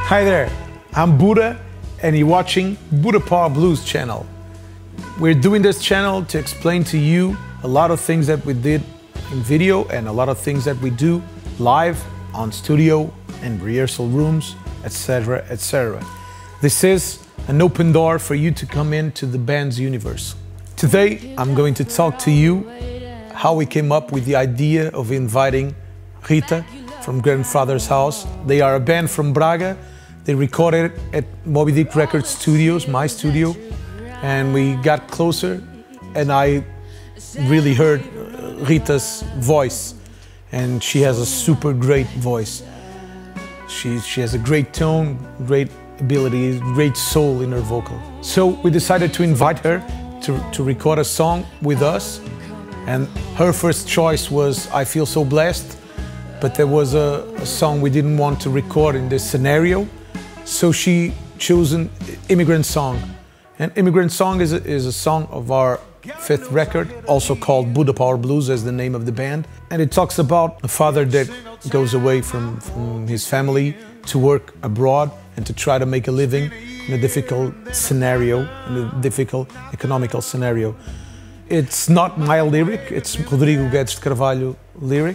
Hi there, I'm Buddha and you're watching Buddha Power Blues channel. We're doing this channel to explain to you a lot of things that we did in video and a lot of things that we do live on studio and rehearsal rooms, etc, etc. This is an open door for you to come into the band's universe. Today I'm going to talk to you how we came up with the idea of inviting Rita from Grandfather's House. They are a band from Braga. They recorded at Moby Dick Records Studios, my studio, and we got closer and I really heard Rita's voice, and she has a super great voice. She has a great tone, great ability, great soul in her vocal. So we decided to invite her to record a song with us, and her first choice was I Feel So Blessed, but there was a song we didn't want to record in this scenario, so she chose an Immigrant Song. And Immigrant Song is a song of our fifth record, also called Buddha Power Blues as the name of the band. And it talks about a father that goes away from his family to work abroad and to try to make a living in a difficult scenario, in a difficult economical scenario. It's not my lyric, it's Rodrigo Guedes de Carvalho lyric,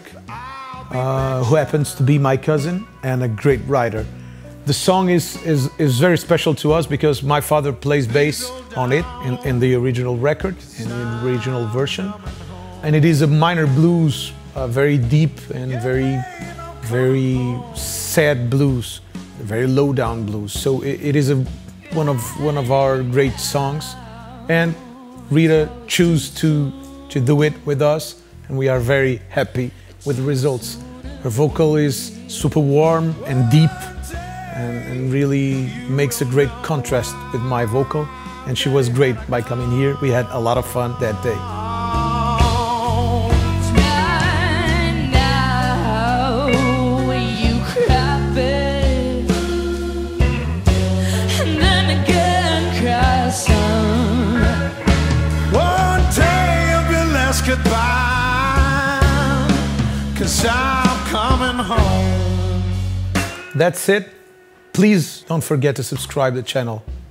who happens to be my cousin and a great writer. The song is very special to us because my father plays bass on it in the original record, in the original version. And it is a minor blues, very deep and very sad blues, very low down blues. So it is one of our great songs. And Rita chose to do it with us, and we are very happy with the results. Her vocal is super warm and deep, and really makes a great contrast with my vocal, and she was great by coming here. We had a lot of fun that day. One day of your last goodbye, 'cause I'm coming home. That's it. Please don't forget to subscribe to the channel.